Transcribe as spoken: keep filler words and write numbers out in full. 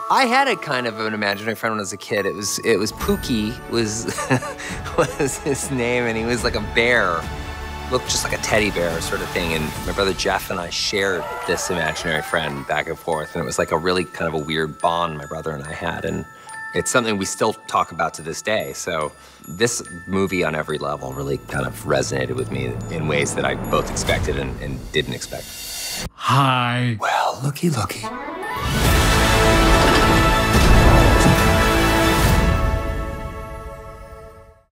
I had a kind of an imaginary friend when I was a kid. It was it was Pookie was was his name, and he was like a bear, looked just like a teddy bear sort of thing. And my brother Jeff and I shared this imaginary friend back and forth, and it was like a really kind of a weird bond my brother and I had, and it's something we still talk about to this day. So this movie on every level really kind of resonated with me in ways that I both expected and, and didn't expect. Hi. Well, looky, looky.